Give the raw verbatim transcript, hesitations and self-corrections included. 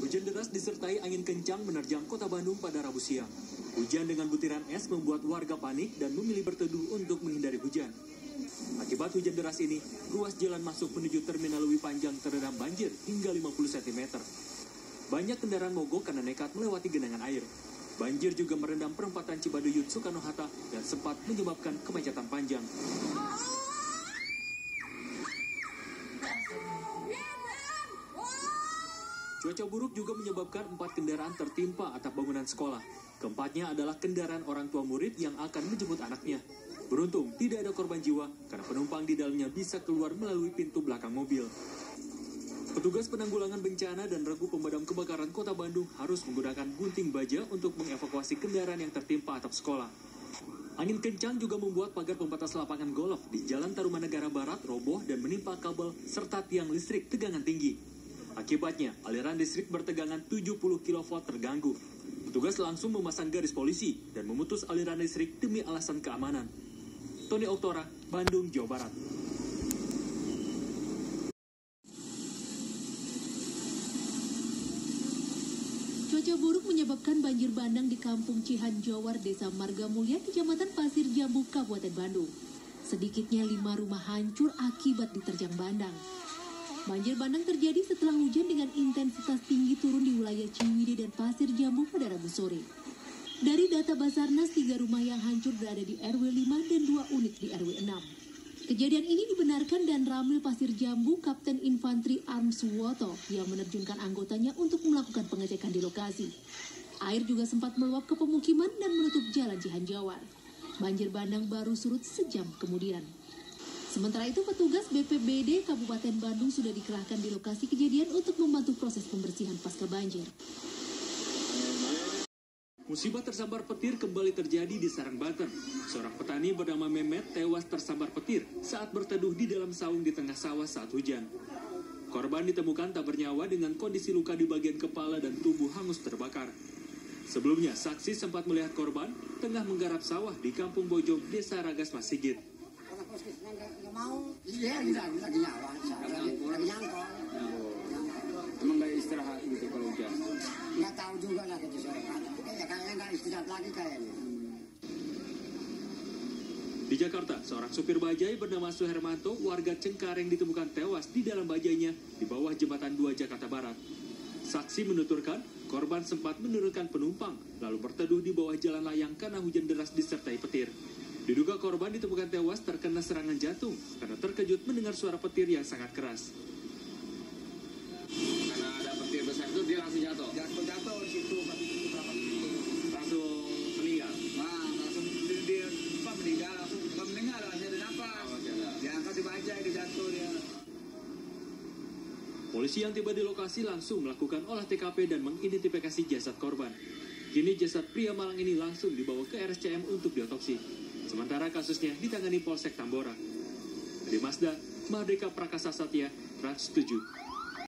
Hujan deras disertai angin kencang menerjang kota Bandung pada Rabu siang. Hujan dengan butiran es membuat warga panik dan memilih berteduh untuk menghindari hujan. Akibat hujan deras ini, ruas jalan masuk menuju Terminal Lewi Panjang terendam banjir hingga lima puluh sentimeter. Banyak kendaraan mogok karena nekat melewati genangan air. Banjir juga merendam perempatan Cibaduyut Soekarno-Hatta dan sempat menyebabkan kemacetan panjang. Cuaca buruk juga menyebabkan empat kendaraan tertimpa atap bangunan sekolah. Keempatnya adalah kendaraan orang tua murid yang akan menjemput anaknya. Beruntung tidak ada korban jiwa karena penumpang di dalamnya bisa keluar melalui pintu belakang mobil. Petugas penanggulangan bencana dan regu pemadam kebakaran Kota Bandung harus menggunakan gunting baja untuk mengevakuasi kendaraan yang tertimpa atap sekolah. Angin kencang juga membuat pagar pembatas lapangan golf di Jalan Tarumanegara Barat roboh dan menimpa kabel serta tiang listrik tegangan tinggi. Akibatnya, aliran listrik bertegangan tujuh puluh kilovolt terganggu. Petugas langsung memasang garis polisi dan memutus aliran listrik demi alasan keamanan. Tony Oktora, Bandung, Jawa Barat. Cuaca buruk menyebabkan banjir bandang di Kampung Cihanjawar, Desa Marga Mulia, Kecamatan Pasir Jambu, Kabupaten Bandung. Sedikitnya lima rumah hancur akibat diterjang bandang. Banjir bandang terjadi setelah hujan dengan intensitas tinggi turun di wilayah Ciwidey dan Pasir Jambu pada Rabu sore. Dari data Basarnas, tiga rumah yang hancur berada di R W lima dan dua unit di R W enam. Kejadian ini dibenarkan dan Ramil Pasir Jambu, Kapten Infanteri Arms Woto, yang menerjunkan anggotanya untuk melakukan pengecekan di lokasi. Air juga sempat meluap ke pemukiman dan menutup jalan Cihanjawar. Banjir bandang baru surut sejam kemudian. Sementara itu, petugas B P B D Kabupaten Bandung sudah dikerahkan di lokasi kejadian untuk membantu proses pembersihan pasca banjir. Musibah tersambar petir kembali terjadi di Serang, Banten. Seorang petani bernama Mehmet tewas tersambar petir saat berteduh di dalam saung di tengah sawah saat hujan. Korban ditemukan tak bernyawa dengan kondisi luka di bagian kepala dan tubuh hangus terbakar. Sebelumnya, saksi sempat melihat korban tengah menggarap sawah di Kampung Bojong, Desa Ragas Mas Sigit. Iya, lagi lagi nyawa, lagi nyangkol. Emang nggak istirahat gitu kalau hujan? Nggak tahu juga lah gitu sore. Ya kayaknya nggak istirahat lagi kayaknya. Di Jakarta, seorang supir bajai bernama Suhermanto, warga Cengkareng, ditemukan tewas di dalam bajainya di bawah jembatan dua Jakarta Barat. Saksi menuturkan, korban sempat menurunkan penumpang, lalu berteduh di bawah jalan layang karena hujan deras disertai petir. Diduga korban ditemukan tewas terkena serangan jantung karena terkejut mendengar suara petir yang sangat keras. Karena ada petir besar itu dia langsung jatuh? Jatuh-jatuh di situ, tapi itu berapa situ. Langsung meninggal? Wah, langsung dia, dia apa, meninggal, langsung bukan meninggal, langsung ada nafas. Oh, dia angkat di bajai, dia jatuh dia. Polisi yang tiba di lokasi langsung melakukan olah T K P dan mengidentifikasi jasad korban. Kini jasad pria Malang ini langsung dibawa ke R S C M untuk diotopsi. Sementara kasusnya ditangani Polsek Tambora. Di Mazda, Mardika Prakasa Satya, Trans tujuh.